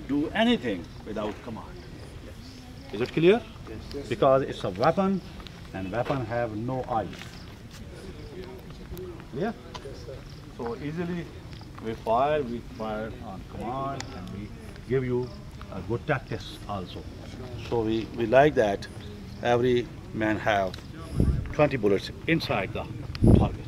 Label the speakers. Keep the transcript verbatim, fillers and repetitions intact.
Speaker 1: do anything without command. Yes. Is it clear?
Speaker 2: Yes, yes.
Speaker 1: Because it's a weapon, and weapon have no eyes. Yeah.
Speaker 2: Yes, sir.
Speaker 1: So easily we fire, we fire on command, and we give you a good tactics also. So we, we like that every man have twenty bullets inside the target.